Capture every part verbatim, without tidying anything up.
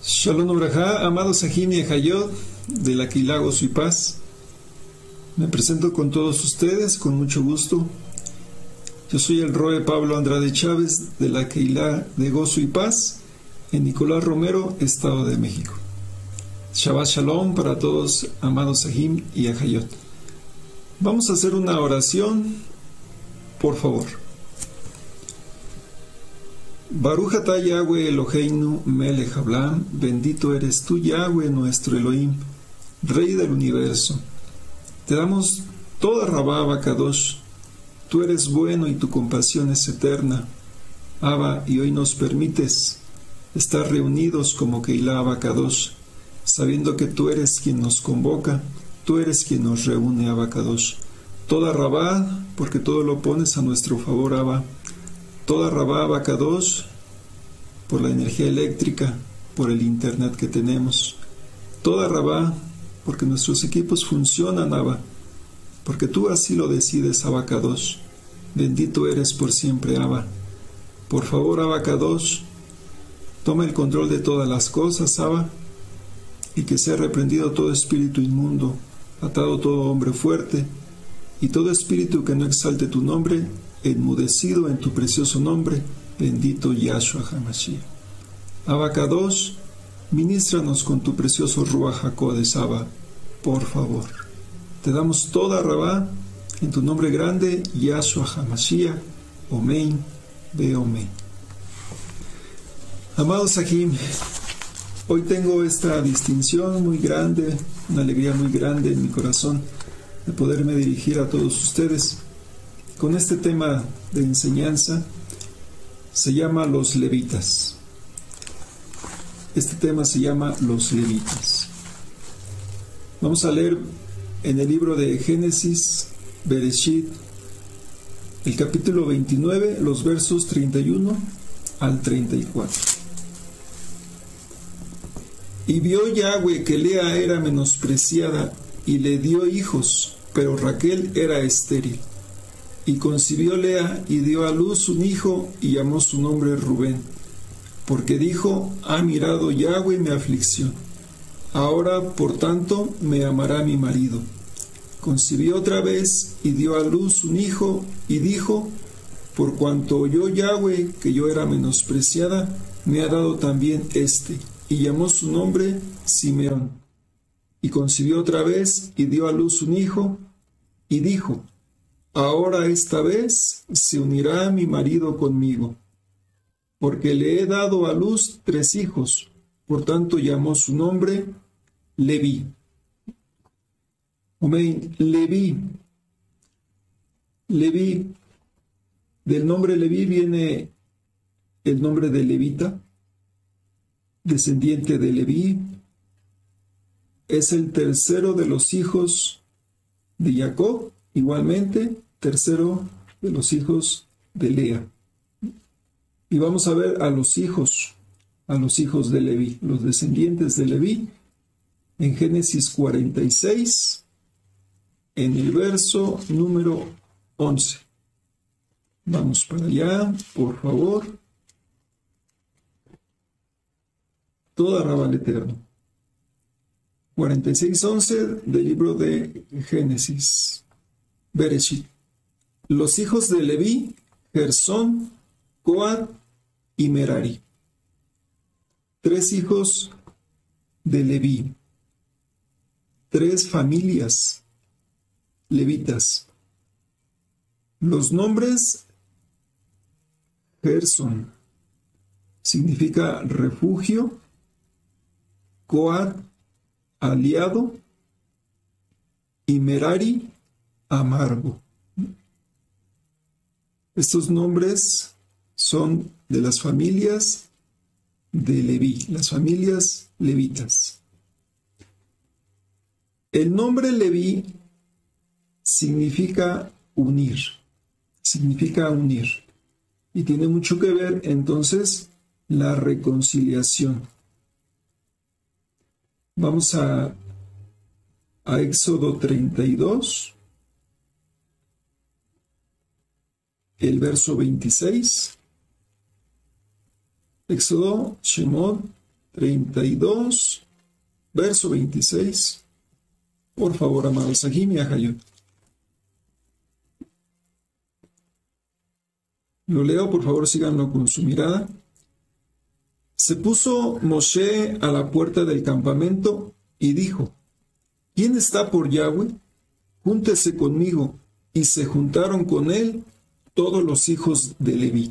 Shalom Ubrajá, amados Sahim y Hayot de la Keilah Gozo y Paz. Me presento con todos ustedes con mucho gusto. Yo soy el Roe Pablo Andrade Chávez de la Keilah de Gozo y Paz en Nicolás Romero, Estado de México. Shabbat Shalom para todos, amados Sahim y Hayot. Vamos a hacer una oración, por favor. Baruch atah Yahweh Eloheinu melech haolam, bendito eres tú, Yahweh, nuestro Elohim, Rey del universo. Te damos toda Rabá Abacadosh. Tú eres bueno y tu compasión es eterna, Abba, y hoy nos permites estar reunidos como Keilah Abacadosh, sabiendo que tú eres quien nos convoca, tú eres quien nos reúne, Abacadosh. Toda Rabá, porque todo lo pones a nuestro favor, Abba. Toda Rabá Abacadosh, por la energía eléctrica, por el internet que tenemos. Toda Rabá, porque nuestros equipos funcionan, Abba, porque tú así lo decides, Abacadosh. Bendito eres por siempre, Abba. Por favor, Abacadosh, toma el control de todas las cosas, Abba, y que sea reprendido todo espíritu inmundo, atado todo hombre fuerte, y todo espíritu que no exalte tu nombre, enmudecido en tu precioso nombre, bendito Yahshua HaMashiach. Abacadosh, ministranos con tu precioso Ruach HaKodesh, Abba, por favor. Te damos toda Rabá en tu nombre grande, Yahshua HaMashiach, Omen, Be Omen. Amados Sahim, hoy tengo esta distinción muy grande, una alegría muy grande en mi corazón de poderme dirigir a todos ustedes con este tema de enseñanza. Se llama Los Levitas. Este tema se llama Los Levitas. Vamos a leer en el libro de Génesis, Bereshit, el capítulo veintinueve, los versos treinta y uno al treinta y cuatro. Y vio Yahweh que Lea era menospreciada y le dio hijos, pero Raquel era estéril. Y concibió Lea y dio a luz un hijo y llamó su nombre Rubén, porque dijo: ha mirado Yahweh mi aflicción. Ahora, por tanto, me amará mi marido. Concibió otra vez y dio a luz un hijo y dijo: por cuanto oyó Yahweh que yo era menospreciada, me ha dado también este. Y llamó su nombre Simeón. Y concibió otra vez y dio a luz un hijo y dijo: ahora esta vez se unirá mi marido conmigo, porque le he dado a luz tres hijos. Por tanto llamó su nombre Leví. Amén. Leví. Leví. Del nombre Leví viene el nombre de Levita, descendiente de Leví. Es el tercero de los hijos de Jacob, igualmente tercero de los hijos de Lea. Y vamos a ver a los hijos, a los hijos de Leví, los descendientes de Leví, en Génesis cuarenta y seis, en el verso número once. Vamos para allá, por favor. Toda Rabá al Eterno. cuarenta y seis, once del libro de Génesis. Bereshit. Los hijos de Leví, Gersón, Coat y Merari. Tres hijos de Leví. Tres familias levitas. Los nombres: Gersón significa refugio, Coat, aliado, y Merari, amargo. Estos nombres son de las familias de Leví, las familias levitas. El nombre Leví significa unir, significa unir, y tiene mucho que ver entonces la reconciliación. Vamos a, a Éxodo treinta y dos. El verso veintiséis, Éxodo, Shemot treinta y dos, verso veintiséis. Por favor, amados, aquí mi Ajayot. Lo leo, por favor, síganlo con su mirada. Se puso Moshe a la puerta del campamento y dijo: ¿Quién está por Yahweh? Júntese conmigo. Y se juntaron con él todos los hijos de Leví.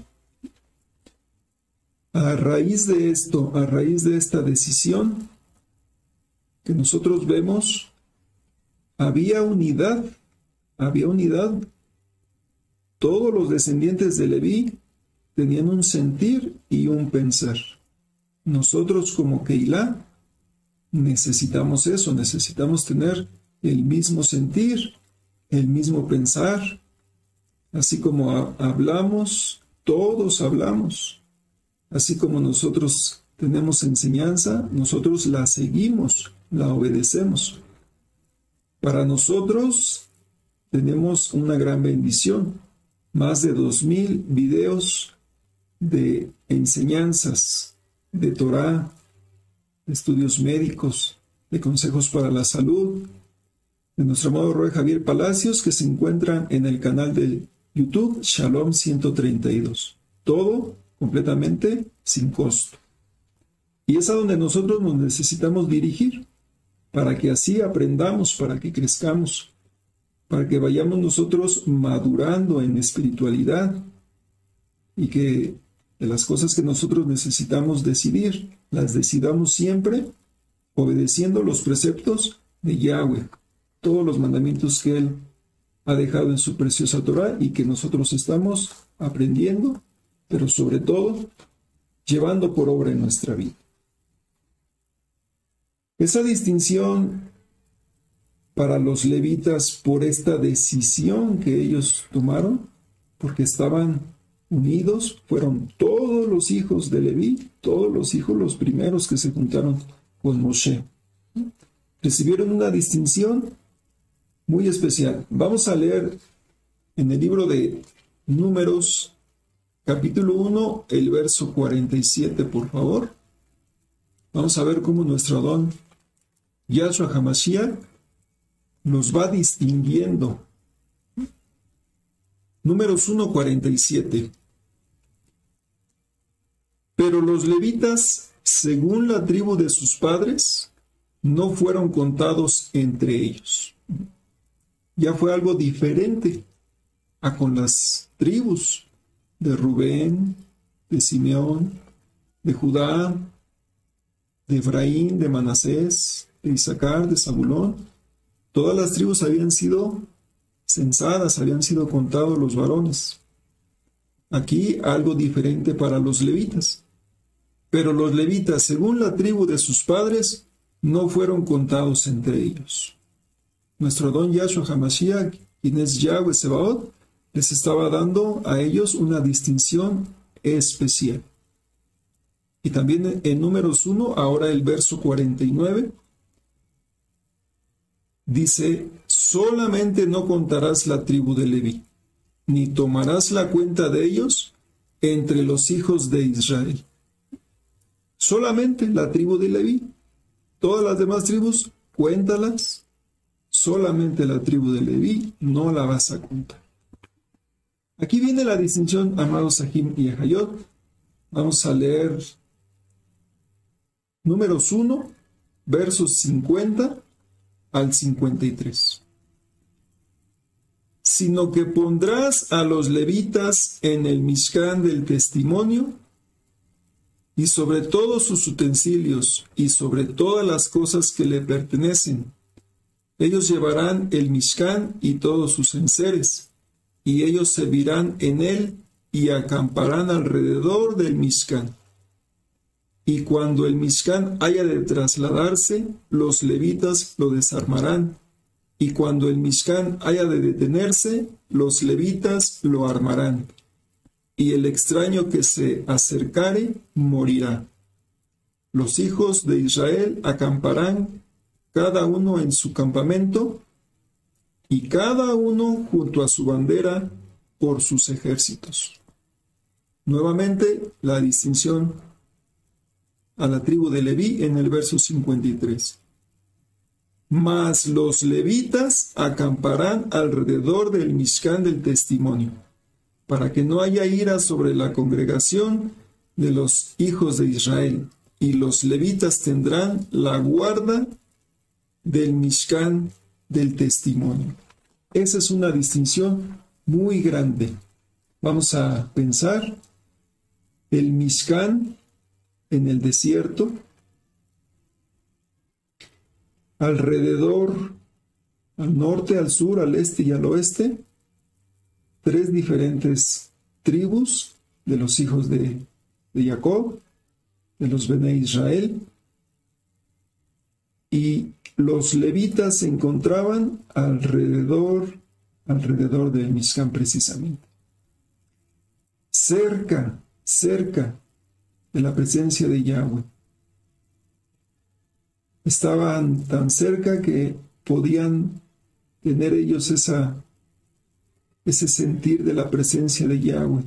A raíz de esto, a raíz de esta decisión que nosotros vemos, había unidad, había unidad. Todos los descendientes de Leví tenían un sentir y un pensar. Nosotros como Keilah necesitamos eso, necesitamos tener el mismo sentir, el mismo pensar. Así como ha- hablamos, todos hablamos. Así como nosotros tenemos enseñanza, nosotros la seguimos, la obedecemos. Para nosotros tenemos una gran bendición. Más de dos mil videos de enseñanzas, de Torah, de estudios médicos, de consejos para la salud, de nuestro amado Roy Javier Palacios, que se encuentran en el canal de YouTube Shalom ciento treinta y dos. Todo completamente sin costo. Y es a donde nosotros nos necesitamos dirigir, para que así aprendamos, para que crezcamos, para que vayamos nosotros madurando en espiritualidad y que de las cosas que nosotros necesitamos decidir, las decidamos siempre obedeciendo los preceptos de Yahweh, todos los mandamientos que Él ha dejado en su preciosa Torah y que nosotros estamos aprendiendo, pero sobre todo llevando por obra en nuestra vida. Esa distinción para los levitas por esta decisión que ellos tomaron, porque estaban unidos, fueron todos los hijos de Leví, todos los hijos, los primeros que se juntaron con Moshe. Recibieron una distinción muy especial. Vamos a leer en el libro de Números, capítulo uno, el verso cuarenta y siete, por favor. Vamos a ver cómo nuestro Adón Yahshua HaMashiach nos va distinguiendo. Números uno, cuarenta y siete. Pero los levitas, según la tribu de sus padres, no fueron contados entre ellos. Ya fue algo diferente a con las tribus de Rubén, de Simeón, de Judá, de Efraín, de Manasés, de Isaacar, de Zabulón. Todas las tribus habían sido censadas, habían sido contados los varones. Aquí algo diferente para los levitas. Pero los levitas, según la tribu de sus padres, no fueron contados entre ellos. Nuestro Adón Yahshua HaMashiach, quien es Yahweh Sebaot, les estaba dando a ellos una distinción especial. Y también en Números uno, ahora el verso cuarenta y nueve, dice: solamente no contarás la tribu de Leví, ni tomarás la cuenta de ellos entre los hijos de Israel. Solamente la tribu de Leví. Todas las demás tribus, cuéntalas. Solamente la tribu de Leví no la vas a contar. Aquí viene la distinción, amados Ahim y Ajayot. Vamos a leer Números uno, versos cincuenta al cincuenta y tres. Sino que pondrás a los levitas en el Mishkan del testimonio, y sobre todos sus utensilios, y sobre todas las cosas que le pertenecen. Ellos llevarán el Mishkan y todos sus enseres, y ellos servirán en él y acamparán alrededor del Mishkan. Y cuando el Mishkan haya de trasladarse, los levitas lo desarmarán, y cuando el Mishkan haya de detenerse, los levitas lo armarán, y el extraño que se acercare morirá. Los hijos de Israel acamparán cada uno en su campamento, y cada uno junto a su bandera por sus ejércitos. Nuevamente, la distinción a la tribu de Leví en el verso cincuenta y tres. Mas los levitas acamparán alrededor del Mishkan del testimonio, para que no haya ira sobre la congregación de los hijos de Israel, y los levitas tendrán la guarda del Mishkan del testimonio. Esa es una distinción muy grande. Vamos a pensar el Mishkan en el desierto, alrededor, al norte, al sur, al este y al oeste, tres diferentes tribus de los hijos de, de Jacob, de los Bene Israel, y los levitas se encontraban alrededor, alrededor del Mishkan precisamente. Cerca, cerca de la presencia de Yahweh. Estaban tan cerca que podían tener ellos esa, ese sentir de la presencia de Yahweh.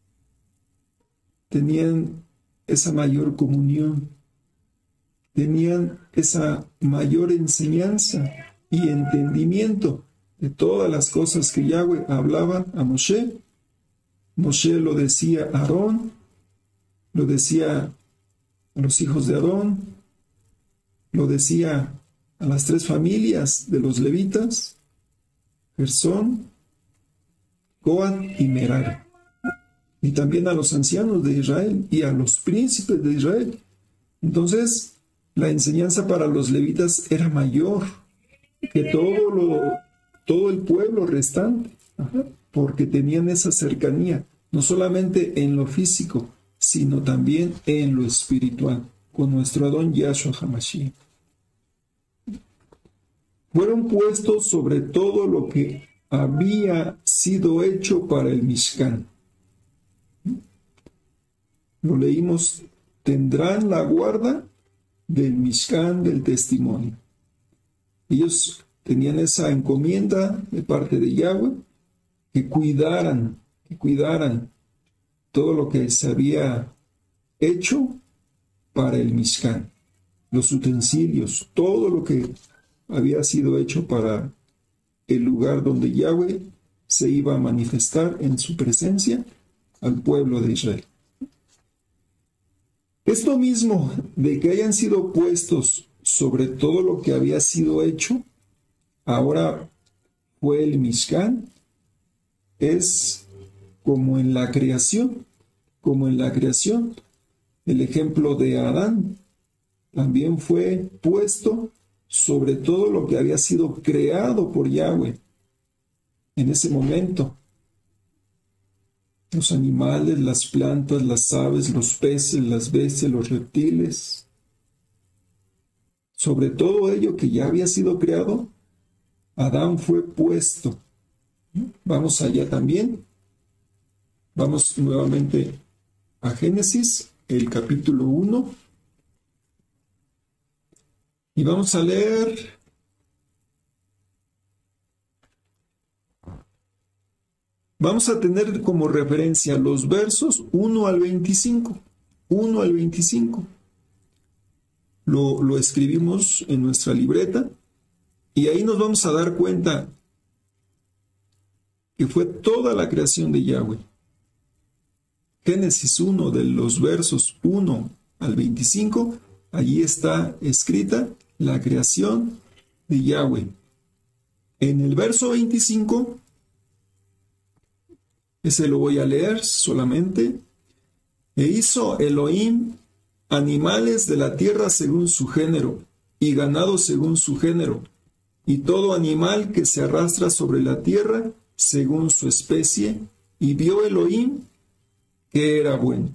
Tenían esa mayor comunión. Tenían esa mayor enseñanza y entendimiento de todas las cosas que Yahweh hablaba a Moshe. Moshe lo decía a Aarón, lo decía a los hijos de Aarón, lo decía a las tres familias de los levitas, Gersón, Coat y Merari, y también a los ancianos de Israel y a los príncipes de Israel. Entonces, la enseñanza para los levitas era mayor que todo, lo, todo el pueblo restante, ajá, porque tenían esa cercanía, no solamente en lo físico, sino también en lo espiritual, con nuestro Adón Yahshua HaMashiach. Fueron puestos sobre todo lo que había sido hecho para el Mishkan. Lo leímos, tendrán la guarda del Mishkan del testimonio. Ellos tenían esa encomienda de parte de Yahweh, que cuidaran, que cuidaran todo lo que se había hecho para el Mishkan, los utensilios, todo lo que había sido hecho para el lugar donde Yahweh se iba a manifestar en su presencia al pueblo de Israel. Esto mismo de que hayan sido puestos sobre todo lo que había sido hecho, ahora fue el Mishkan, es como en la creación, como en la creación, el ejemplo de Adán también fue puesto sobre todo lo que había sido creado por Yahweh en ese momento. Los animales, las plantas, las aves, los peces, las bestias, los reptiles. Sobre todo ello que ya había sido creado, Adán fue puesto. Vamos allá también. Vamos nuevamente a Génesis, el capítulo uno. Y vamos a leer Vamos a tener como referencia los versos uno al veinticinco. uno al veinticinco. Lo, lo escribimos en nuestra libreta y ahí nos vamos a dar cuenta que fue toda la creación de Yahweh. Génesis uno, de los versos uno al veinticinco, allí está escrita la creación de Yahweh. En el verso veinticinco, ese lo voy a leer solamente. E hizo Elohim animales de la tierra según su género, y ganado según su género, y todo animal que se arrastra sobre la tierra según su especie, y vio Elohim que era bueno.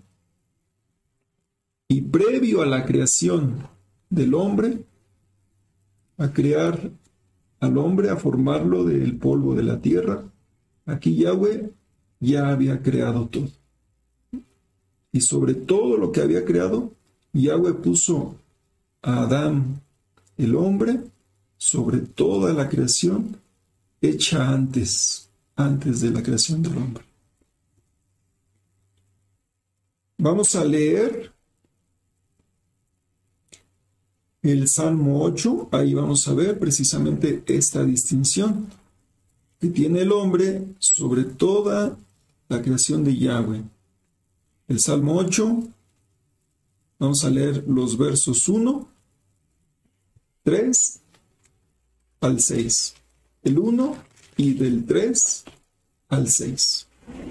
Y previo a la creación del hombre, a crear al hombre, a formarlo del polvo de la tierra, aquí Yahweh ya había creado todo. Y sobre todo lo que había creado, Yahweh puso a Adán, el hombre, sobre toda la creación hecha antes, antes de la creación del hombre. Vamos a leer El Salmo ocho, ahí vamos a ver precisamente esta distinción que tiene el hombre sobre toda la creación de Yahweh. El Salmo ocho, vamos a leer los versos uno, tres al seis. El uno y del tres al seis.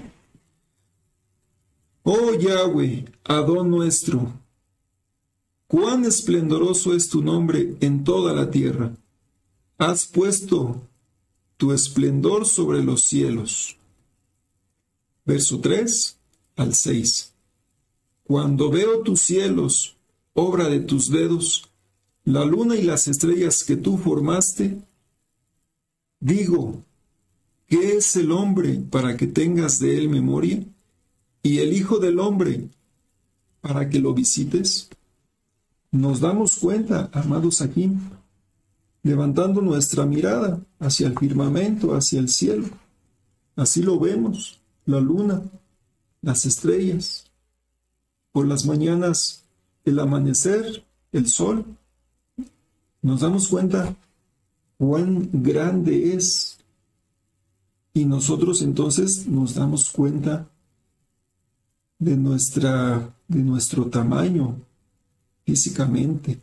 Oh Yahweh, Adón nuestro, cuán esplendoroso es tu nombre en toda la tierra. Has puesto tu esplendor sobre los cielos. Verso tres al seis. Cuando veo tus cielos, obra de tus dedos, la luna y las estrellas que tú formaste, digo, ¿qué es el hombre para que tengas de él memoria? ¿Y el Hijo del Hombre para que lo visites? Nos damos cuenta, amados aquí, levantando nuestra mirada hacia el firmamento, hacia el cielo. Así lo vemos, la luna, las estrellas. Por las mañanas, el amanecer, el sol. Nos damos cuenta cuán grande es. Y nosotros entonces nos damos cuenta de, nuestra, de nuestro tamaño físicamente.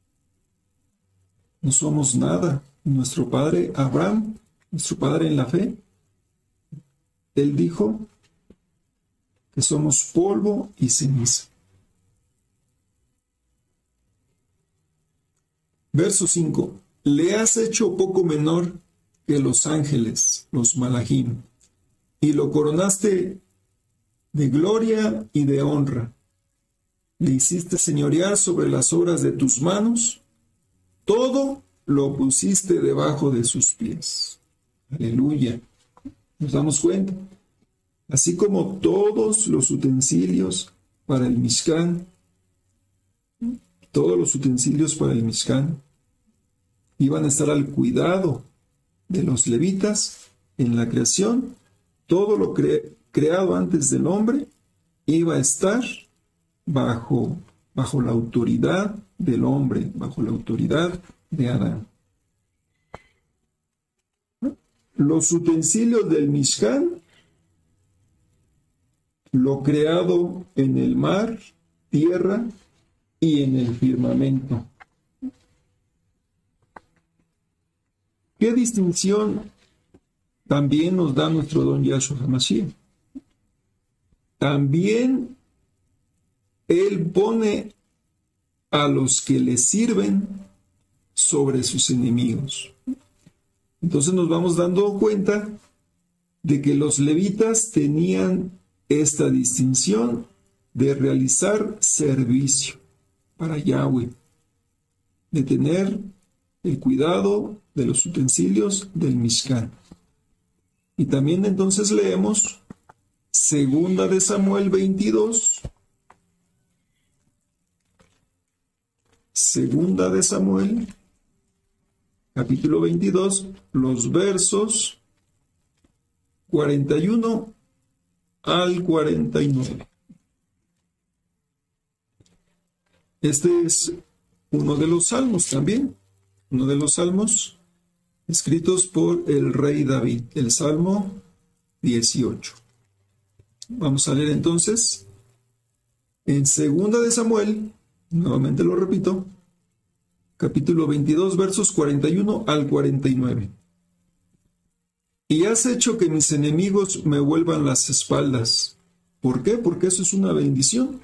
No somos nada. Nuestro padre Abraham, nuestro padre en la fe, él dijo que somos polvo y ceniza. Verso cinco. Le has hecho poco menor que los ángeles, los malajim, y lo coronaste de gloria y de honra. Le hiciste señorear sobre las obras de tus manos, todo lo pusiste debajo de sus pies. Aleluya. Nos damos cuenta. Así como todos los utensilios para el Mishkan, todos los utensilios para el Mishkan iban a estar al cuidado de los levitas en la creación, todo lo cre creado antes del hombre iba a estar bajo, bajo la autoridad del hombre, bajo la autoridad de Adán. Los utensilios del Mishkan, lo creado en el mar, tierra y en el firmamento. ¿Qué distinción también nos da nuestro don Yahshua HaMashiach? También Él pone a los que le sirven sobre sus enemigos. Entonces nos vamos dando cuenta de que los levitas tenían esta distinción de realizar servicio para Yahweh, de tener el cuidado de los utensilios del Mishkan. Y también entonces leemos Segunda de Samuel veintidós. Segunda de Samuel, capítulo veintidós, los versos cuarenta y uno al cuarenta y nueve. Este es uno de los salmos también, uno de los salmos escritos por el rey David, el Salmo dieciocho. Vamos a leer entonces en Segunda de Samuel, nuevamente lo repito, capítulo veintidós, versos cuarenta y uno al cuarenta y nueve. Y has hecho que mis enemigos me vuelvan las espaldas. ¿Por qué? Porque eso es una bendición.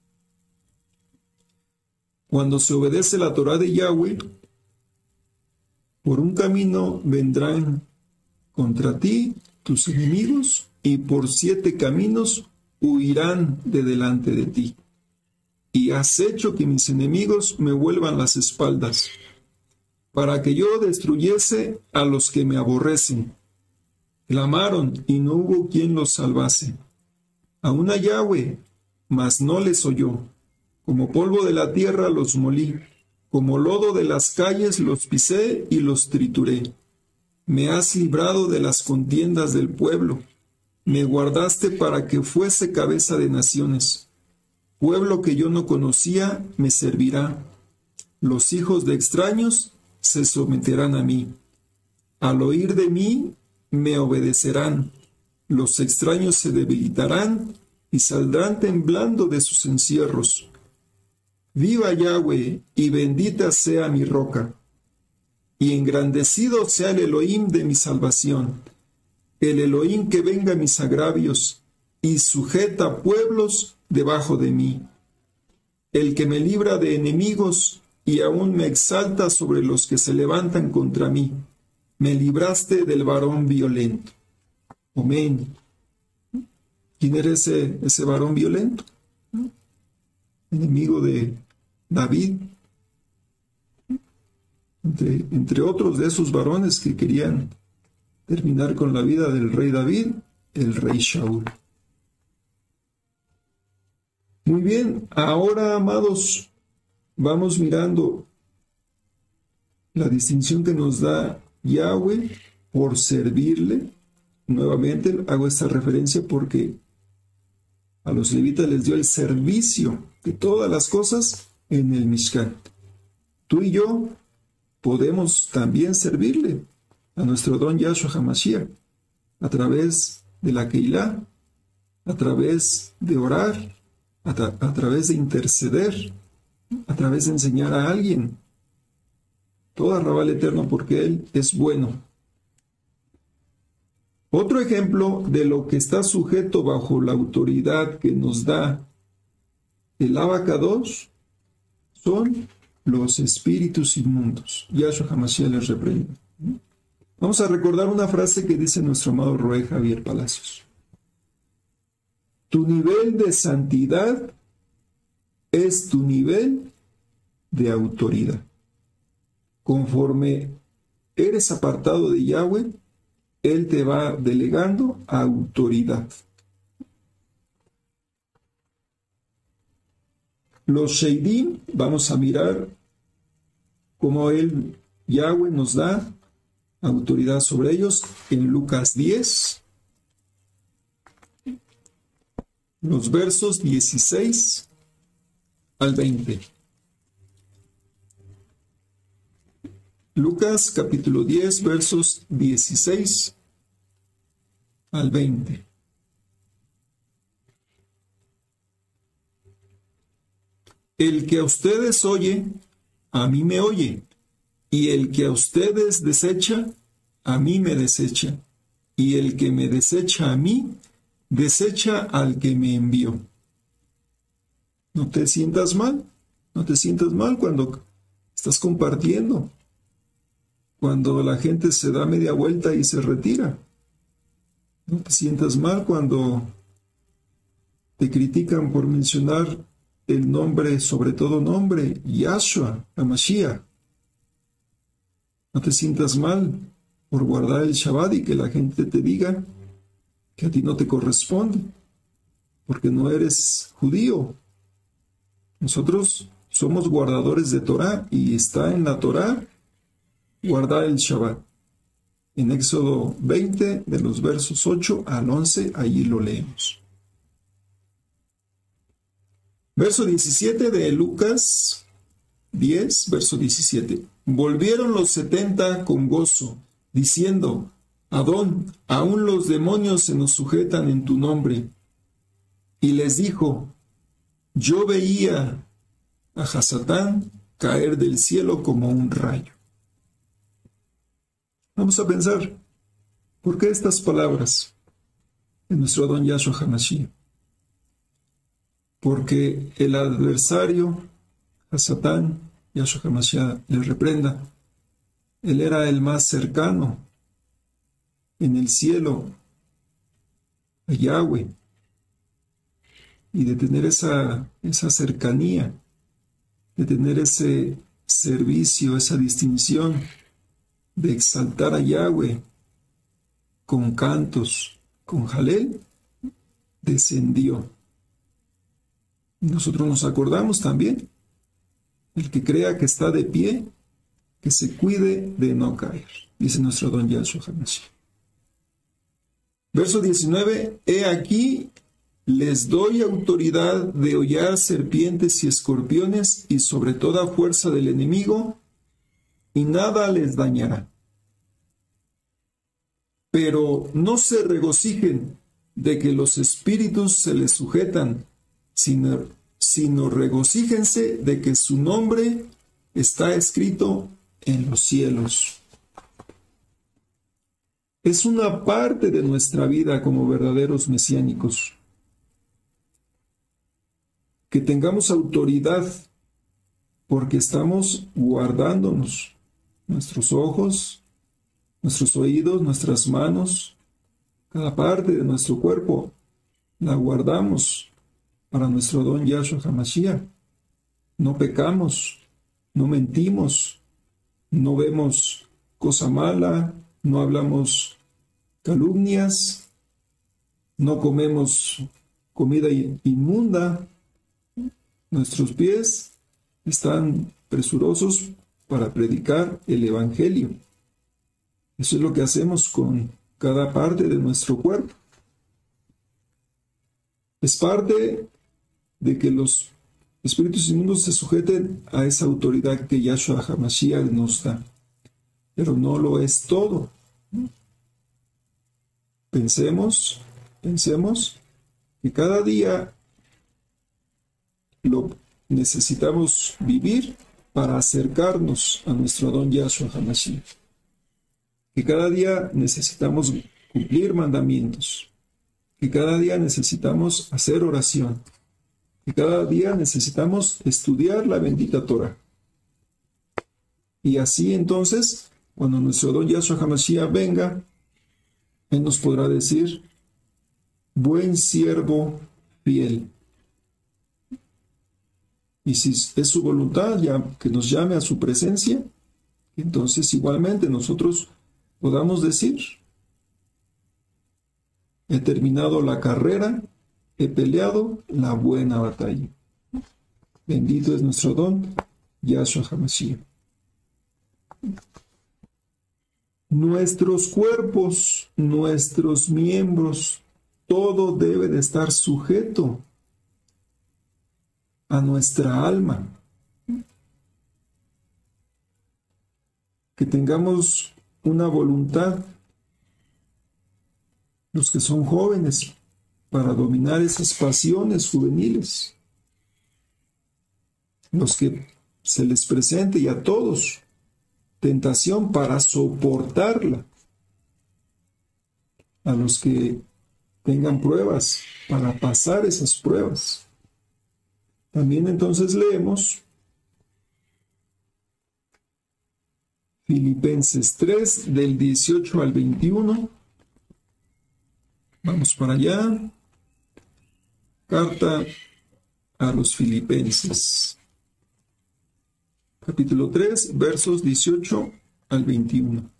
Cuando se obedece la Torá de Yahweh, por un camino vendrán contra ti tus enemigos, y por siete caminos huirán de delante de ti. Y has hecho que mis enemigos me vuelvan las espaldas, para que yo destruyese a los que me aborrecen. Clamaron, y no hubo quien los salvase. Aún a Yahweh, mas no les oyó. Como polvo de la tierra los molí, como lodo de las calles los pisé y los trituré. Me has librado de las contiendas del pueblo, me guardaste para que fuese cabeza de naciones. Pueblo que yo no conocía me servirá. Los hijos de extraños se someterán a mí. Al oír de mí, me obedecerán. Los extraños se debilitarán y saldrán temblando de sus encierros. Viva Yahweh, y bendita sea mi roca, y engrandecido sea el Elohim de mi salvación, el Elohim que venga mis agravios, y sujeta pueblos debajo de mí, el que me libra de enemigos, y aún me exalta sobre los que se levantan contra mí. Me libraste del varón violento. Amén. ¿Quién era ese, ese varón violento? Enemigo de David. Entre, entre otros de esos varones que querían terminar con la vida del rey David, el rey Shaul. Muy bien, ahora, amados, vamos mirando la distinción que nos da Yahweh por servirle. Nuevamente hago esta referencia porque a los levitas les dio el servicio de todas las cosas en el Mishkan. Tú y yo podemos también servirle a nuestro don Yahshua HaMashiach a través de la Keilah, a través de orar, a, tra a través de interceder, a través de enseñar a alguien. Todo arrabal eterno porque Él es bueno. Otro ejemplo de lo que está sujeto bajo la autoridad que nos da el Abacados son los espíritus inmundos. Yahshua HaMashiach les reprenda. Vamos a recordar una frase que dice nuestro amado Roé Javier Palacios. Tu nivel de santidad es tu nivel de autoridad. Conforme eres apartado de Yahweh, Él te va delegando autoridad. Los Sheidim, vamos a mirar cómo Él, Yahweh, nos da autoridad sobre ellos en Lucas diez, los versos dieciséis al veinte. Lucas capítulo diez, versos dieciséis al veinte. El que a ustedes oye, a mí me oye, y el que a ustedes desecha, a mí me desecha, y el que me desecha a mí, desecha al que me envió. No te sientas mal, no te sientas mal cuando estás compartiendo, cuando la gente se da media vuelta y se retira. No te sientas mal cuando te critican por mencionar el nombre, sobre todo nombre, Yahshua HaMashiach. No te sientas mal por guardar el Shabbat y que la gente te diga que a ti no te corresponde, porque no eres judío. Nosotros somos guardadores de Torah y está en la Torah guardar el Shabbat. En Éxodo veinte, de los versos ocho al once, allí lo leemos. Verso diecisiete de Lucas diez, verso diecisiete. Volvieron los setenta con gozo, diciendo: Adón, aún los demonios se nos sujetan en tu nombre. Y les dijo: Yo veía a Hasatán caer del cielo como un rayo. Vamos a pensar, ¿por qué estas palabras de nuestro don Yahshua HaMashiach? Porque el adversario, Hasatán, Yahshua HaMashiach le reprenda, él era el más cercano en el cielo a Yahweh, y de tener esa, esa cercanía, de tener ese servicio, esa distinción, de exaltar a Yahweh con cantos, con Jalel, descendió. Nosotros nos acordamos también, el que crea que está de pie, que se cuide de no caer, dice nuestro don Yahshua HaMashiach. Verso diecinueve, he aquí, Les doy autoridad de hollar serpientes y escorpiones y sobre toda fuerza del enemigo, y nada les dañará. Pero no se regocijen de que los espíritus se les sujetan, sino, sino regocíjense de que su nombre está escrito en los cielos. Es una parte de nuestra vida como verdaderos mesiánicos, que tengamos autoridad, porque estamos guardándonos nuestros ojos, nuestros oídos, nuestras manos, cada parte de nuestro cuerpo, la guardamos para nuestro don Yahshua HaMashiach. No pecamos, no mentimos, no vemos cosa mala, no hablamos calumnias, no comemos comida inmunda. Nuestros pies están presurosos para predicar el Evangelio. Eso es lo que hacemos con cada parte de nuestro cuerpo. Es parte de que los espíritus inmundos se sujeten a esa autoridad que Yahshua HaMashiach nos da. Pero no lo es todo. Pensemos, pensemos que cada día lo necesitamos vivir para acercarnos a nuestro don Yahshua HaMashiach. Que cada día necesitamos cumplir mandamientos. Que cada día necesitamos hacer oración. Que cada día necesitamos estudiar la bendita Torah. Y así entonces, cuando nuestro don Yahshua HaMashiach venga, Él nos podrá decir: buen siervo fiel. Y si es su voluntad ya que nos llame a su presencia, entonces igualmente nosotros podamos decir: he terminado la carrera, he peleado la buena batalla. Bendito es nuestro don, Yahshua HaMashiach. Nuestros cuerpos, nuestros miembros, todo debe de estar sujeto a nuestra alma. Que tengamos una voluntad, los que son jóvenes, para dominar esas pasiones juveniles. Los que se les presente, y a todos, tentación para soportarla. A los que tengan pruebas, para pasar esas pruebas. También entonces leemos Filipenses tres, del dieciocho al veintiuno. Vamos para allá. Carta a los Filipenses. Capítulo tres, versos dieciocho al veintiuno.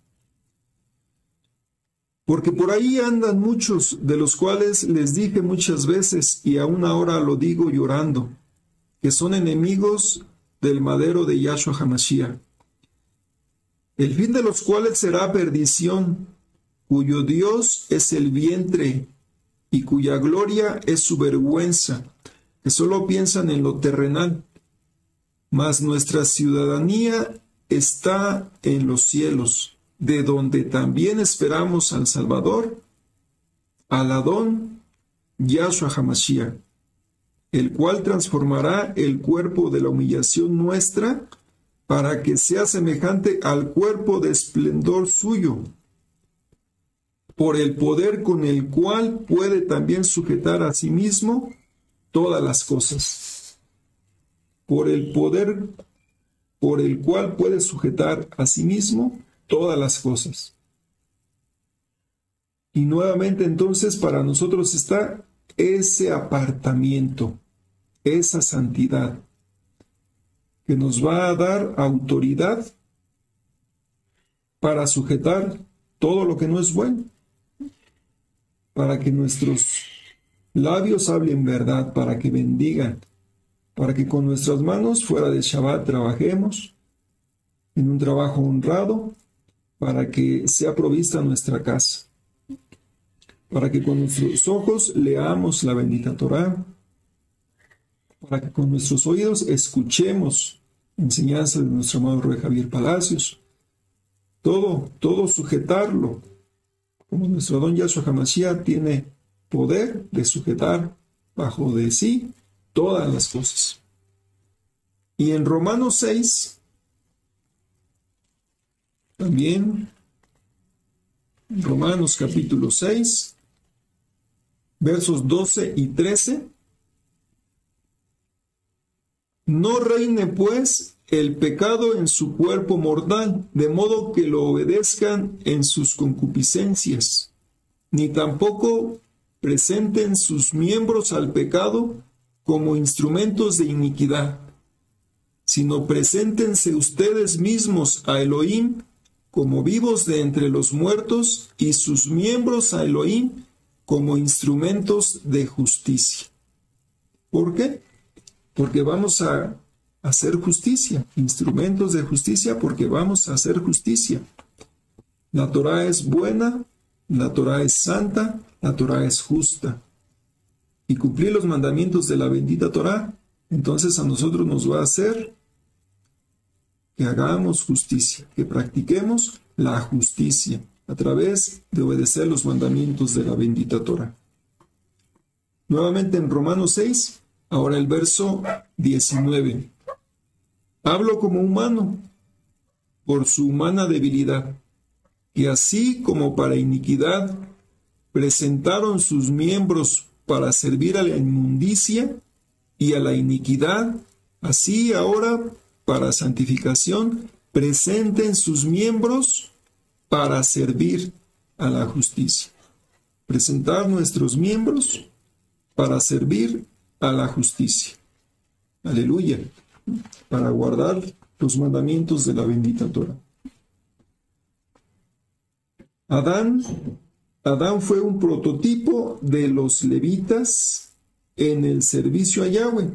Porque por ahí andan muchos, de los cuales les dije muchas veces, y aún ahora lo digo llorando, que son enemigos del madero de Yahshua HaMashiach, el fin de los cuales será perdición, cuyo Dios es el vientre y cuya gloria es su vergüenza, que solo piensan en lo terrenal, mas nuestra ciudadanía está en los cielos, de donde también esperamos al Salvador, al Adón Yahshua HaMashiach, el cual transformará el cuerpo de la humillación nuestra para que sea semejante al cuerpo de esplendor suyo, por el poder con el cual puede también sujetar a sí mismo todas las cosas. Por el poder por el cual puede sujetar a sí mismo todas las cosas. Y nuevamente entonces para nosotros está ese apartamiento, esa santidad, que nos va a dar autoridad para sujetar todo lo que no es bueno, para que nuestros labios hablen verdad, para que bendigan, para que con nuestras manos fuera de Shabbat trabajemos en un trabajo honrado, para que sea provista nuestra casa. para que con nuestros ojos leamos la bendita Torá, para que con nuestros oídos escuchemos enseñanza de nuestro amado Rey Javier Palacios, todo, todo sujetarlo, como nuestro don Yahshua HaMashiach tiene poder de sujetar bajo de sí todas las cosas. Y en Romanos seis, también, Romanos capítulo seis, versos doce y trece, no reine pues el pecado en su cuerpo mortal, de modo que lo obedezcan en sus concupiscencias, ni tampoco presenten sus miembros al pecado como instrumentos de iniquidad, sino preséntense ustedes mismos a Elohim como vivos de entre los muertos y sus miembros a Elohim como instrumentos de justicia. ¿Por qué? Porque vamos a hacer justicia, instrumentos de justicia, porque vamos a hacer justicia. La Torá es buena, la Torá es santa, la Torá es justa. Y cumplir los mandamientos de la bendita Torá, entonces a nosotros nos va a hacer que hagamos justicia, que practiquemos la justicia a través de obedecer los mandamientos de la bendita Torá. Nuevamente en Romanos seis, ahora el verso diecinueve. Hablo como humano, por su humana debilidad, que así como para iniquidad presentaron sus miembros para servir a la inmundicia y a la iniquidad, así ahora para santificación presenten sus miembros para servir a la justicia. Presentar nuestros miembros para servir a la justicia. Aleluya. Para guardar los mandamientos de la bendita Torá. Adán, Adán fue un prototipo de los levitas en el servicio a Yahweh.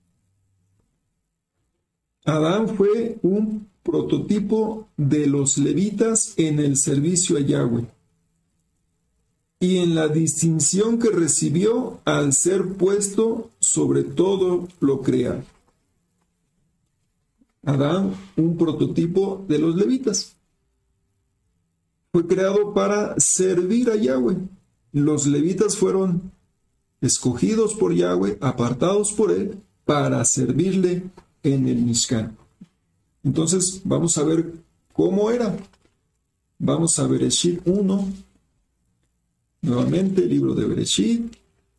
Adán fue un prototipo de los levitas en el servicio a Yahweh y en la distinción que recibió al ser puesto sobre todo lo creado. Adán, un prototipo de los levitas, fue creado para servir a Yahweh. Los levitas fueron escogidos por Yahweh, apartados por él, para servirle en el Mishkan. Entonces, vamos a ver cómo era. Vamos a Bereshit uno. Nuevamente, el libro de Bereshit.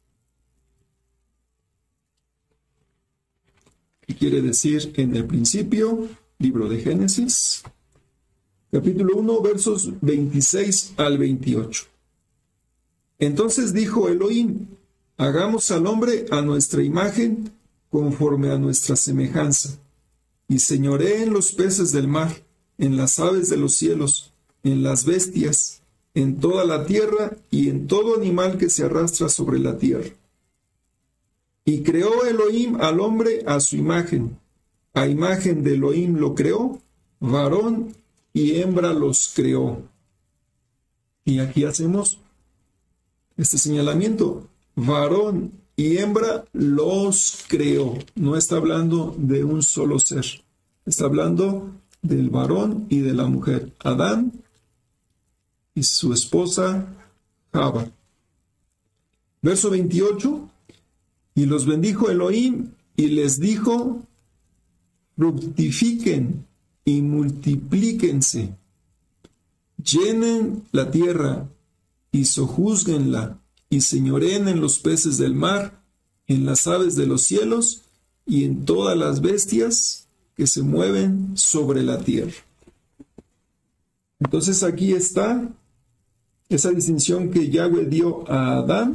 ¿Qué quiere decir en el principio? Libro de Génesis. Capítulo uno, versos veintiséis al veintiocho. Entonces dijo Elohim, hagamos al hombre a nuestra imagen, conforme a nuestra semejanza, y señoree en los peces del mar, en las aves de los cielos, en las bestias, en toda la tierra y en todo animal que se arrastra sobre la tierra. Y creó Elohim al hombre a su imagen, a imagen de Elohim lo creó, varón y hembra los creó. Y aquí hacemos este señalamiento, varón y hembra los creó. No está hablando de un solo ser, está hablando del varón y de la mujer, Adán y su esposa Java. Verso veintiocho, y los bendijo Elohim y les dijo, fructifiquen y multiplíquense, llenen la tierra y sojúzguenla, y señoreen en los peces del mar, en las aves de los cielos, y en todas las bestias que se mueven sobre la tierra. Entonces aquí está esa distinción que Yahweh dio a Adán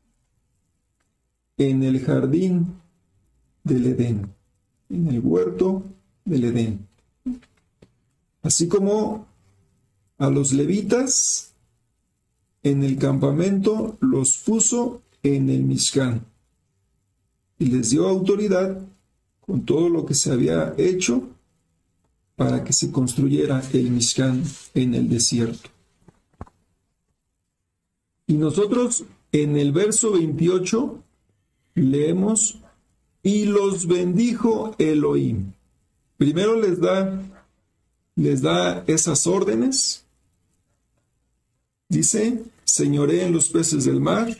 en el jardín del Edén, en el huerto del Edén. Así como a los levitas en el campamento los puso en el Mishkan y les dio autoridad con todo lo que se había hecho para que se construyera el Mishkan en el desierto. Y nosotros en el verso veintiocho leemos, y los bendijo Elohim. Primero les da, les da esas órdenes. Dice, señoreen los peces del mar.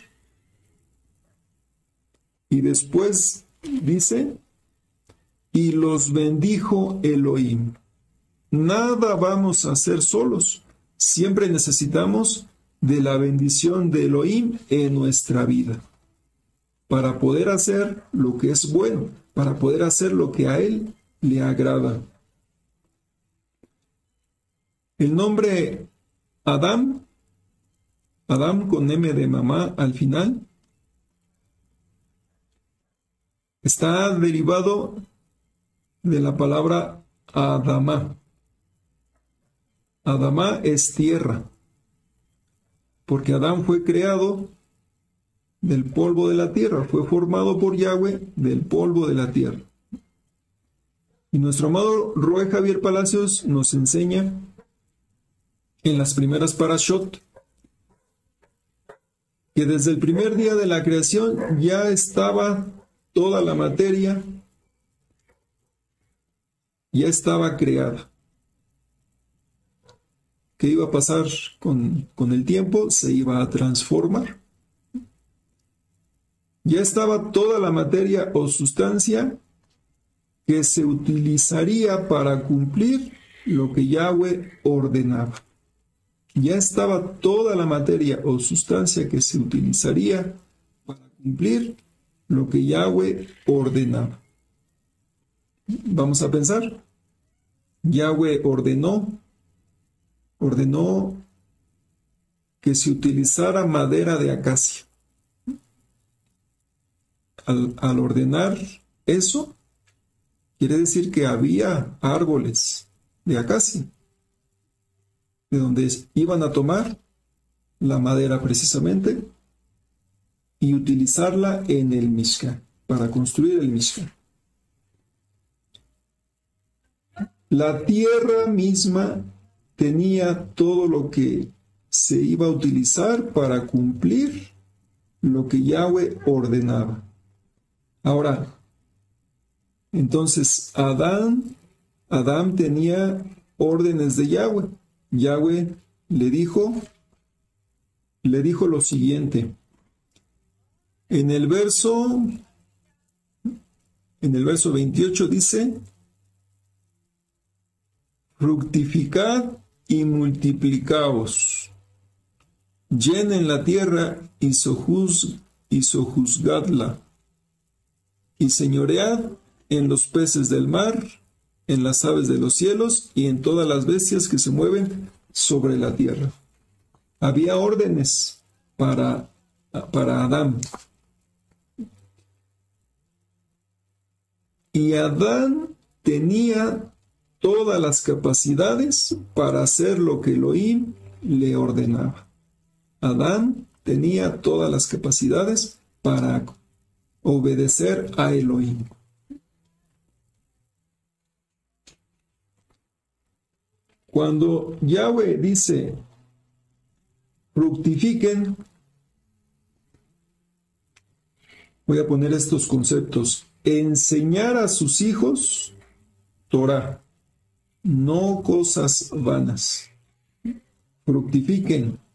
Y después dice, y los bendijo Elohim. Nada vamos a hacer solos. Siempre necesitamos de la bendición de Elohim en nuestra vida, para poder hacer lo que es bueno, para poder hacer lo que a Él le agrada. El nombre Adán, Adán con M de mamá al final, está derivado de la palabra Adamá. Adamá es tierra, porque Adán fue creado del polvo de la tierra, fue formado por Yahweh del polvo de la tierra. Y nuestro amado Roe Javier Palacios nos enseña en las primeras parashot que desde el primer día de la creación ya estaba toda la materia, ya estaba creada. ¿Qué iba a pasar con, con el tiempo? Se iba a transformar. Ya estaba toda la materia o sustancia que se utilizaría para cumplir lo que Yahweh ordenaba. Ya estaba toda la materia o sustancia que se utilizaría para cumplir lo que Yahweh ordenaba. Vamos a pensar. Yahweh ordenó, ordenó que se utilizara madera de acacia. Al, al ordenar eso, quiere decir que había árboles de acacia, de donde iban a tomar la madera precisamente y utilizarla en el Mishkan, para construir el Mishkan. La tierra misma tenía todo lo que se iba a utilizar para cumplir lo que Yahweh ordenaba. Ahora, entonces Adán, Adán tenía órdenes de Yahweh. Yahweh le dijo, le dijo lo siguiente. En el verso, en el verso veintiocho dice, fructificad y multiplicaos, llenen la tierra y sojuz, y sojuzgadla, y señoread en los peces del mar, en las aves de los cielos y en todas las bestias que se mueven sobre la tierra. Había órdenes para, para Adán. Y Adán tenía todas las capacidades para hacer lo que Elohim le ordenaba. Adán tenía todas las capacidades para obedecer a Elohim. Cuando Yahweh dice, fructifiquen, voy a poner estos conceptos. Enseñar a sus hijos Torah, no cosas vanas. Fructifiquen,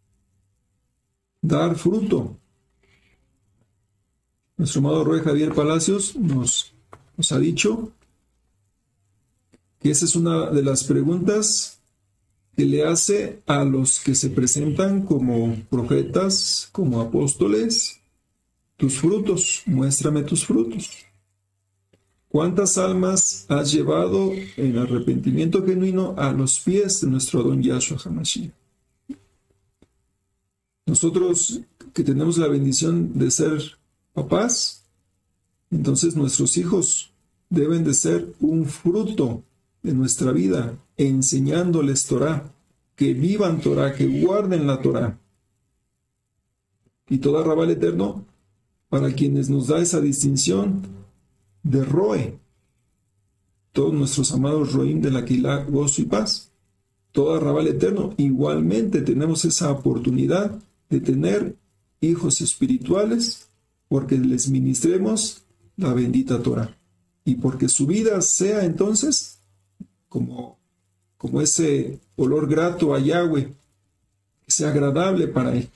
dar fruto. Nuestro amado Roe Javier Palacios nos, nos ha dicho que esa es una de las preguntas que le hace a los que se presentan como profetas, como apóstoles. Tus frutos, muéstrame tus frutos. ¿Cuántas almas has llevado en arrepentimiento genuino a los pies de nuestro Adón Yahshua HaMashiach? Nosotros que tenemos la bendición de ser papás, entonces nuestros hijos deben de ser un fruto de nuestra vida, enseñándoles Torah, que vivan Torah, que guarden la Torah. Y toda Rabal Eterno, para quienes nos da esa distinción de Roe, todos nuestros amados Roim de la Keilah, gozo y paz, toda Rabal Eterno, igualmente tenemos esa oportunidad de tener hijos espirituales, porque les ministremos la bendita Torah, y porque su vida sea entonces como, como ese olor grato a Yahweh, que sea agradable para él.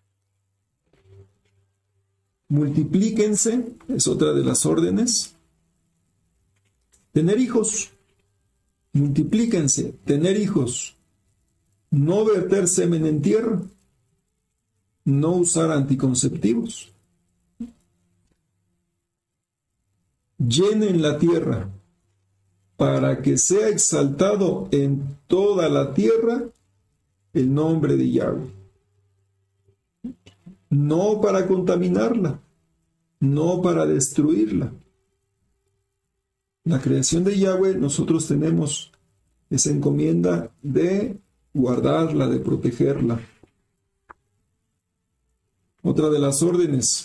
Multiplíquense, es otra de las órdenes. Tener hijos, multiplíquense, tener hijos. No verter semen en tierra, no usar anticonceptivos. Llenen la tierra para que sea exaltado en toda la tierra el nombre de Yahweh. No para contaminarla, no para destruirla. La creación de Yahweh, nosotros tenemos esa encomienda de guardarla, de protegerla. Otra de las órdenes,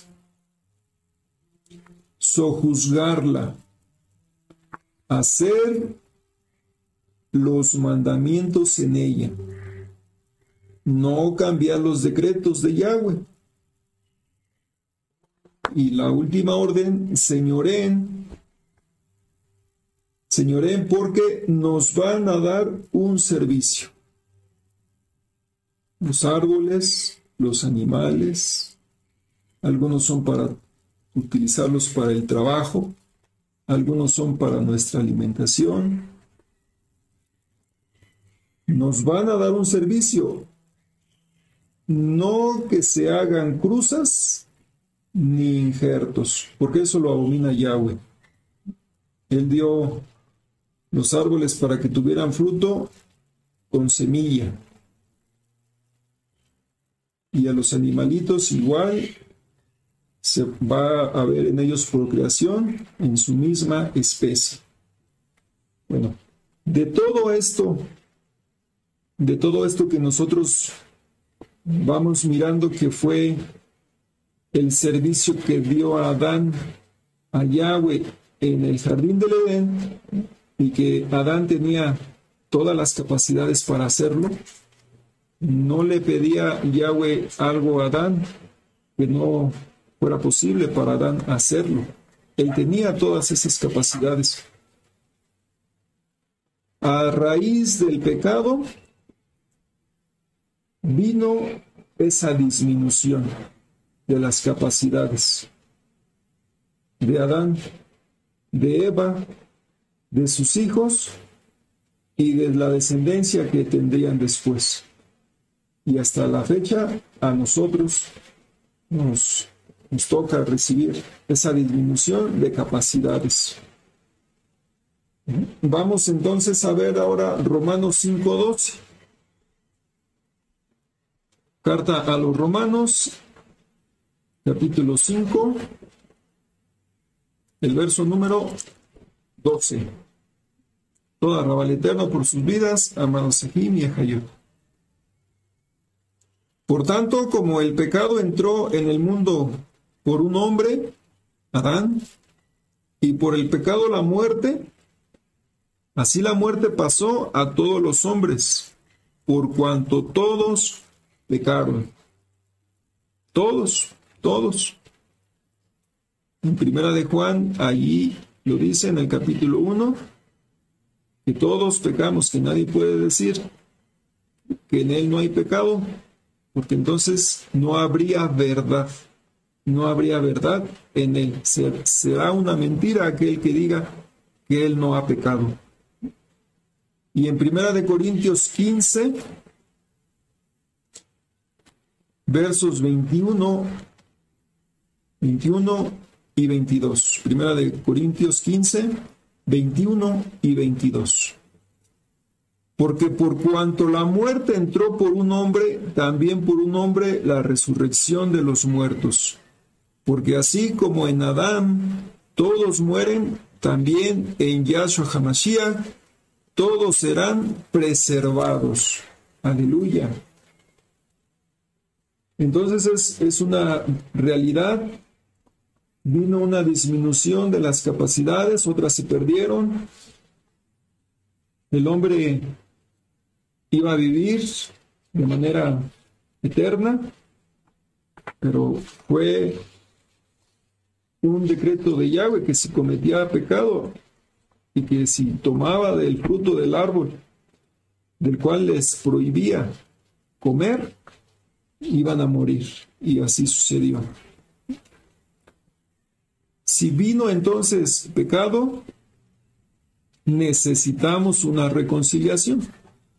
sojuzgarla, hacer los mandamientos en ella, no cambiar los decretos de Yahweh. Y la última orden, señoreen, señoreen porque nos van a dar un servicio. Los árboles, los animales, algunos son para utilizarlos para el trabajo, algunos son para nuestra alimentación. Nos van a dar un servicio, no que se hagan cruzas ni injertos, porque eso lo abomina Yahweh. Él dio los árboles para que tuvieran fruto con semilla. Y a los animalitos igual se va a ver en ellos procreación en su misma especie. Bueno, de todo esto, de todo esto que nosotros vamos mirando que fue el servicio que dio a Adán a Yahweh en el jardín del Edén, y que Adán tenía todas las capacidades para hacerlo. No le pedía Yahweh algo a Adán que no fuera posible para Adán hacerlo. Él tenía todas esas capacidades. A raíz del pecado vino esa disminución de las capacidades de Adán, de Eva, de sus hijos y de la descendencia que tendrían después. Y hasta la fecha a nosotros nos, nos toca recibir esa disminución de capacidades. Vamos entonces a ver ahora Romanos cinco doce. Carta a los Romanos, capítulo cinco, el verso número doce. Toda alaba al Eterno por sus vidas, amados Sejim y Ejayot. Por tanto, como el pecado entró en el mundo por un hombre, Adán, y por el pecado la muerte, así la muerte pasó a todos los hombres, por cuanto todos pecaron. Todos, todos. En Primera de Juan, allí lo dice en el capítulo uno, que todos pecamos, que nadie puede decir que en él no hay pecado, porque entonces no habría verdad, no habría verdad en él. Será una mentira aquel que diga que él no ha pecado. Y en Primera de Corintios quince, versos veintiuno, veintiuno y veintidós. Primera de Corintios quince, veintiuno y veintidós. Porque por cuanto la muerte entró por un hombre, también por un hombre la resurrección de los muertos. Porque así como en Adán todos mueren, también en Yahshua HaMashiach todos serán preservados. Aleluya. Entonces es, es una realidad. Vino una disminución de las capacidades, otras se perdieron. El hombre iba a vivir de manera eterna, pero fue un decreto de Yahweh que si cometía pecado y que si tomaba del fruto del árbol del cual les prohibía comer, iban a morir. Y así sucedió. Si vino entonces pecado, necesitamos una reconciliación.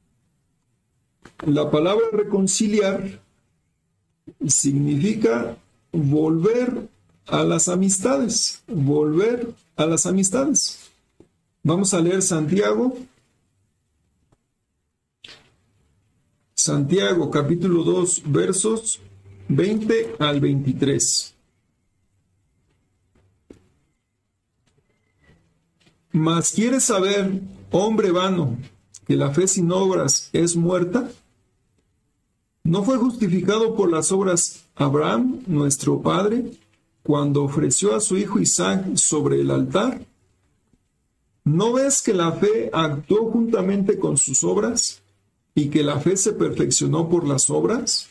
La palabra reconciliar significa volver a las amistades, volver a las amistades. Vamos a leer Santiago, Santiago capítulo dos, versos veinte al veintitrés. Mas ¿quieres saber, hombre vano, que la fe sin obras es muerta? ¿No fue justificado por las obras Abraham, nuestro padre, cuando ofreció a su hijo Isaac sobre el altar? ¿No ves que la fe actuó juntamente con sus obras y que la fe se perfeccionó por las obras?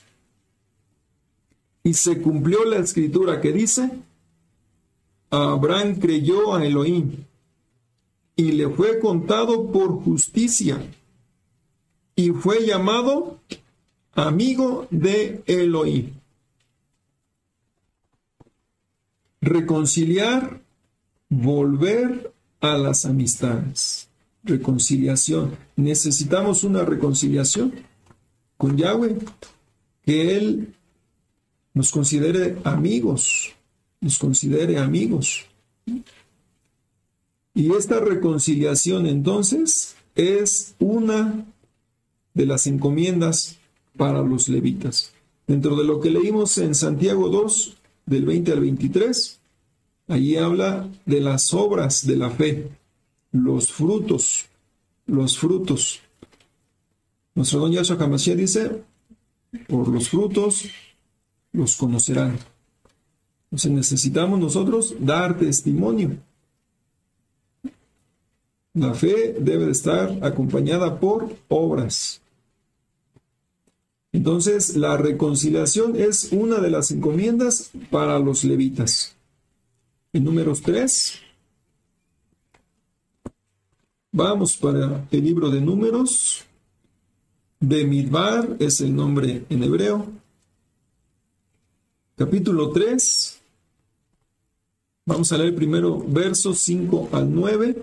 Y se cumplió la escritura que dice: Abraham creyó a Elohim y le fue contado por justicia, y fue llamado amigo de Elohim. Reconciliar, volver a las amistades. Reconciliación. Necesitamos una reconciliación con Yahweh, que Él nos considere amigos, nos considere amigos. Y esta reconciliación entonces es una de las encomiendas para los levitas. Dentro de lo que leímos en Santiago dos, del veinte al veintitrés, allí habla de las obras de la fe, los frutos, los frutos. Nuestro don Yahshua HaMashiach dice: por los frutos los conocerán. Entonces necesitamos nosotros dar testimonio. La fe debe de estar acompañada por obras. Entonces, la reconciliación es una de las encomiendas para los levitas. En Números tres, vamos para el libro de Números. Bemidbar es el nombre en hebreo. Capítulo tres. Vamos a leer primero versos cinco al nueve.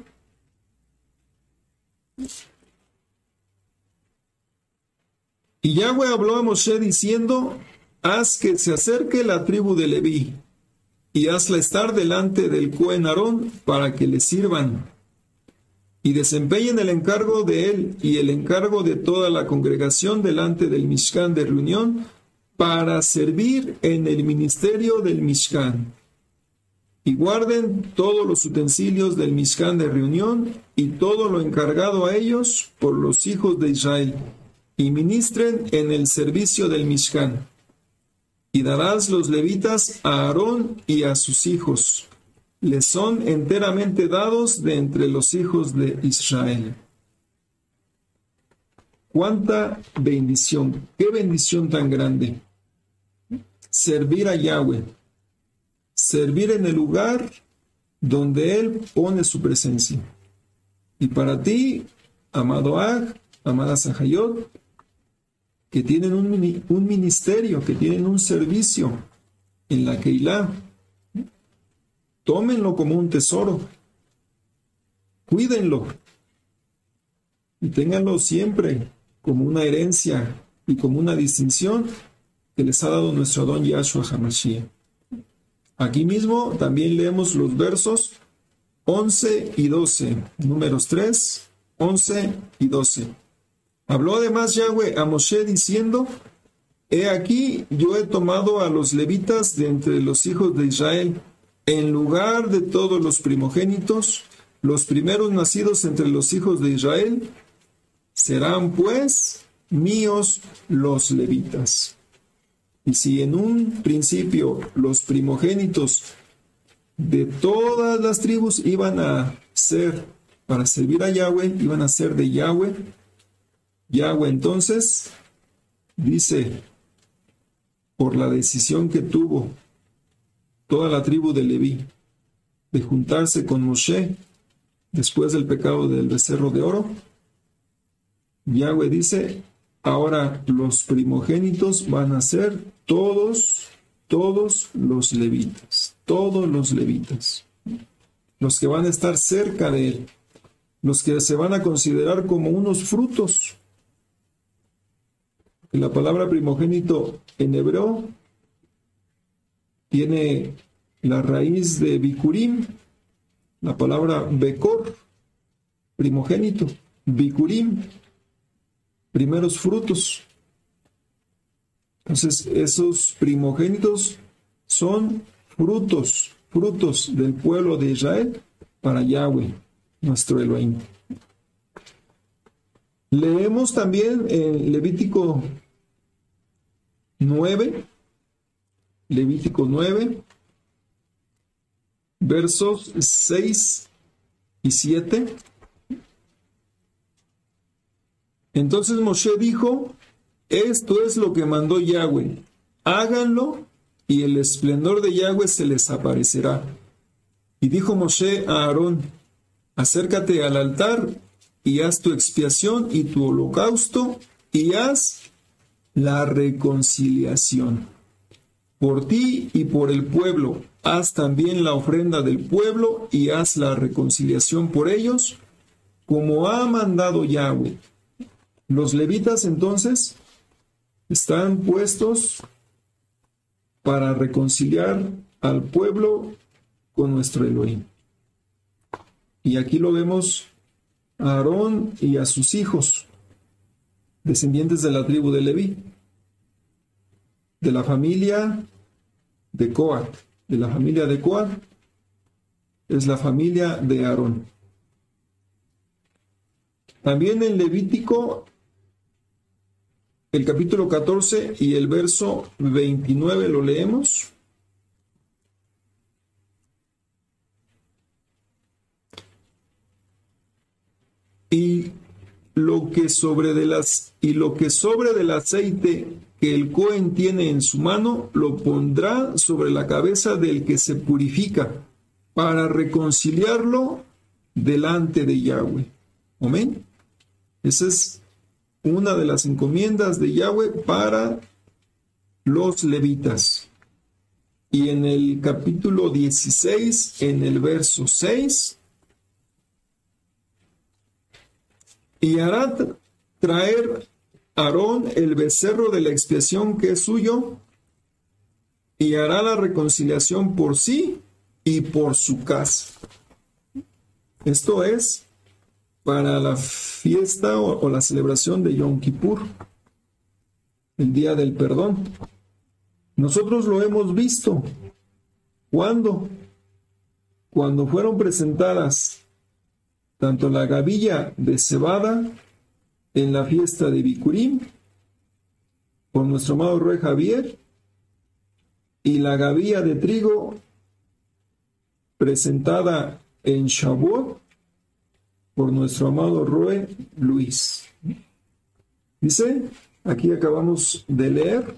Y Yahweh habló a Moshe diciendo: haz que se acerque la tribu de Leví, y hazla estar delante del Cohen Aarón para que le sirvan, y desempeñen el encargo de él y el encargo de toda la congregación delante del Mishkan de reunión, para servir en el ministerio del Mishkan. Y guarden todos los utensilios del Mishkan de reunión y todo lo encargado a ellos por los hijos de Israel, y ministren en el servicio del Mishkan. Y darás los levitas a Aarón y a sus hijos. Les son enteramente dados de entre los hijos de Israel. ¡Cuánta bendición! ¡Qué bendición tan grande! Servir a Yahweh. Servir en el lugar donde Él pone su presencia. Y para ti, amado Ag, amada Sahayot, que tienen un, un ministerio, que tienen un servicio en la Keilah, tómenlo como un tesoro, cuídenlo y ténganlo siempre como una herencia y como una distinción que les ha dado nuestro don Yahshua HaMashiach. Aquí mismo también leemos los versos once y doce, Números tres, once y doce. Habló además Yahweh a Moshe diciendo: he aquí, yo he tomado a los levitas de entre los hijos de Israel, en lugar de todos los primogénitos, los primeros nacidos entre los hijos de Israel, serán pues míos los levitas. Y si en un principio los primogénitos de todas las tribus iban a ser, para servir a Yahweh, iban a ser de Yahweh, Yahweh entonces dice por la decisión que tuvo toda la tribu de Leví de juntarse con Moshe después del pecado del becerro de oro, Yahweh dice, ahora los primogénitos van a ser todos, todos los levitas, todos los levitas, los que van a estar cerca de él, los que se van a considerar como unos frutos. La palabra primogénito en hebreo tiene la raíz de bikurim, la palabra bekor, primogénito, bikurim, primeros frutos. Entonces, esos primogénitos son frutos, frutos del pueblo de Israel para Yahweh, nuestro Elohim. Leemos también en Levítico nueve, Levítico nueve, versos seis y siete. Entonces Moshe dijo, esto es lo que mandó Yahweh, háganlo y el esplendor de Yahweh se les aparecerá. Y dijo Moshe a Aarón, acércate al altar y haz tu expiación y tu holocausto y haz la reconciliación. Por ti y por el pueblo, haz también la ofrenda del pueblo y haz la reconciliación por ellos, como ha mandado Yahweh. Los levitas entonces están puestos para reconciliar al pueblo con nuestro Elohim. Y aquí lo vemos a Aarón y a sus hijos, descendientes de la tribu de Leví, de la familia de Coat. De la familia de Coat es la familia de Aarón. También en Levítico, el capítulo catorce y el verso veintinueve lo leemos. Y lo que sobre de las y lo que sobre del aceite que el Cohen tiene en su mano lo pondrá sobre la cabeza del que se purifica para reconciliarlo delante de Yahweh. Amén. Esa es una de las encomiendas de Yahweh para los levitas. Y en el capítulo dieciséis, en el verso seis, y hará traer Aarón el becerro de la expiación que es suyo, y hará la reconciliación por sí y por su casa. Esto es para la fiesta o, o la celebración de Yom Kippur, el día del perdón. Nosotros lo hemos visto. ¿Cuándo? Cuando fueron presentadas tanto la gavilla de cebada en la fiesta de Bikurim por nuestro amado Rey Javier y la gavilla de trigo presentada en Shavuot por nuestro amado Roe Luis. Dice, aquí acabamos de leer,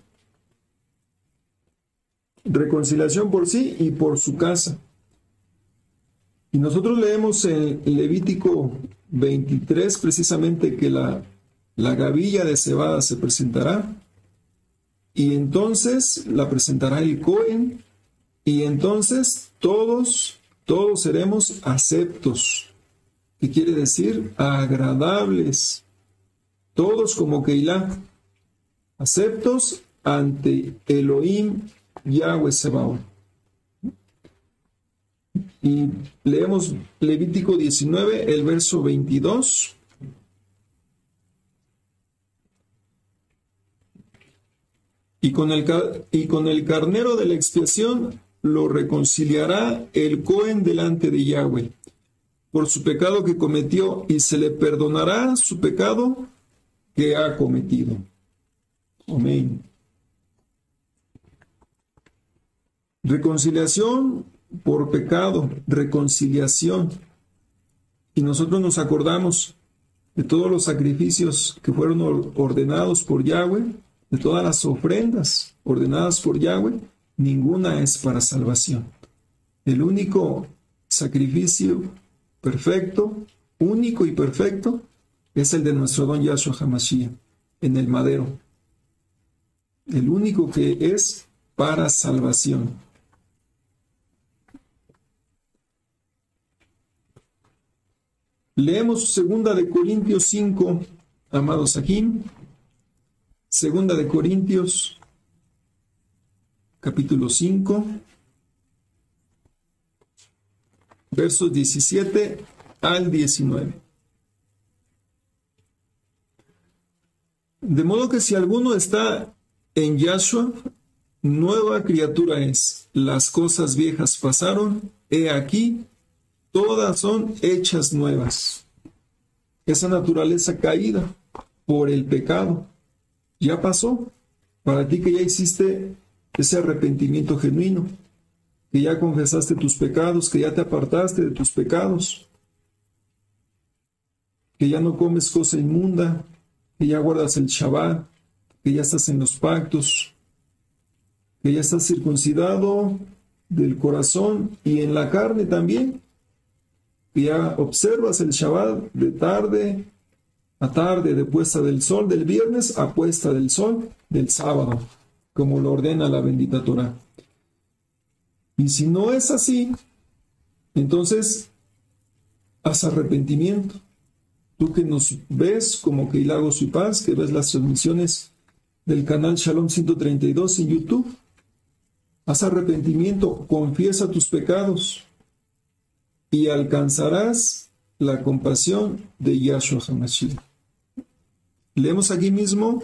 reconciliación por sí y por su casa. Y nosotros leemos en Levítico veintitrés precisamente que la, la gavilla de cebada se presentará, y entonces la presentará el Cohen, y entonces todos, todos seremos aceptos, que quiere decir agradables, todos como Keilah, aceptos ante Elohim Yahweh Sebaot. Y leemos Levítico diecinueve, el verso veintidós. Y con el, y con el carnero de la expiación lo reconciliará el Cohen delante de Yahweh por su pecado que cometió, y se le perdonará su pecado que ha cometido. Amén. Reconciliación por pecado, reconciliación. Y nosotros nos acordamos de todos los sacrificios que fueron ordenados por Yahweh de todas las ofrendas ordenadas por Yahweh, ninguna es para salvación. El único sacrificio perfecto, único y perfecto, es el de nuestro don Yahshua HaMashiach, en el madero. El único que es para salvación. Leemos segunda de Corintios cinco, amados aquí. Segunda de Corintios, capítulo cinco, versos diecisiete al diecinueve. De modo que si alguno está en Yahshua, nueva criatura es. Las cosas viejas pasaron, he aquí, todas son hechas nuevas. Esa naturaleza caída por el pecado ya pasó. Para ti que ya hiciste ese arrepentimiento genuino, que ya confesaste tus pecados, que ya te apartaste de tus pecados, que ya no comes cosa inmunda, que ya guardas el Shabbat, que ya estás en los pactos, que ya estás circuncidado del corazón y en la carne también, que ya observas el Shabbat de tarde a tarde, de puesta del sol, del viernes a puesta del sol, del sábado, como lo ordena la bendita Torah. Y si no es así, entonces haz arrepentimiento. Tú que nos ves como que Hilagos y Paz, que ves las transmisiones del canal Shalom ciento treinta y dos en YouTube, haz arrepentimiento, confiesa tus pecados y alcanzarás la compasión de Yahshua HaMashiach. Leemos aquí mismo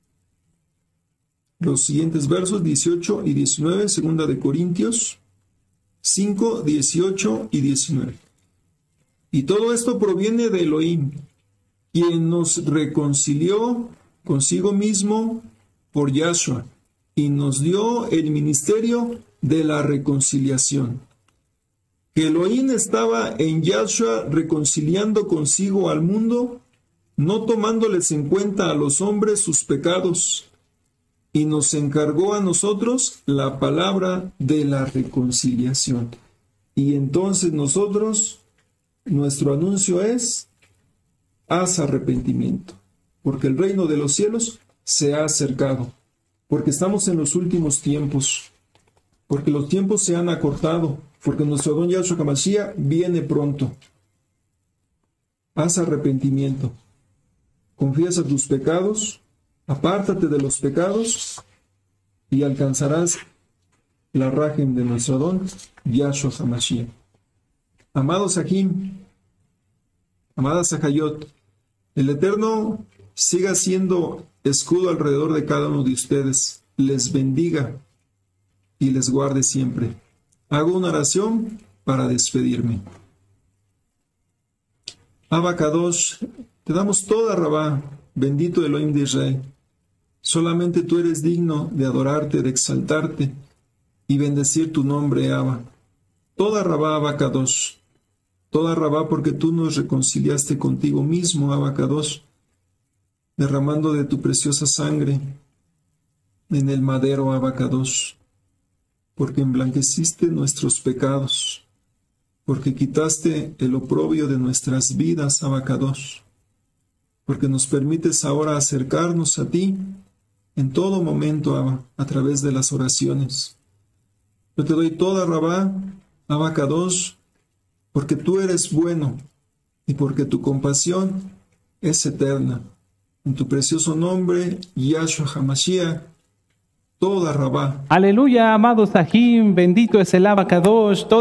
los siguientes versos dieciocho y diecinueve, segunda de Corintios cinco, dieciocho y diecinueve. Y todo esto proviene de Elohim, quien nos reconcilió consigo mismo por Yahshua y nos dio el ministerio de la reconciliación. Que Elohim estaba en Yahshua reconciliando consigo al mundo, no tomándoles en cuenta a los hombres sus pecados, y nos encargó a nosotros la palabra de la reconciliación. Y entonces nosotros, nuestro anuncio es, haz arrepentimiento, porque el reino de los cielos se ha acercado, porque estamos en los últimos tiempos, porque los tiempos se han acortado, porque nuestro don Yahshua HaMashiach viene pronto. Haz arrepentimiento, confiesa tus pecados, apártate de los pecados y alcanzarás la rajem de nuestro don Yahshua HaMashiach. Amados Ajim, amadas Ajayot, el Eterno siga siendo escudo alrededor de cada uno de ustedes, les bendiga y les guarde siempre. Hago una oración para despedirme. Abba Kadosh, te damos toda Rabá, bendito Elohim de Israel. Solamente tú eres digno de adorarte, de exaltarte y bendecir tu nombre, Abba. Toda Rabá, Abba Kadosh. Toda Rabá porque tú nos reconciliaste contigo mismo, Abba Kadosh, derramando de tu preciosa sangre en el madero, Abba Kadosh, porque emblanqueciste nuestros pecados, porque quitaste el oprobio de nuestras vidas, Abba Kadosh, porque nos permites ahora acercarnos a ti en todo momento, Abba, a través de las oraciones. Yo te doy toda Rabá, Abba Kadosh, porque tú eres bueno y porque tu compasión es eterna. En tu precioso nombre, Yahshua HaMashiach, toda Rabá. Aleluya, amados Ajim, bendito es el Abba Kadosh.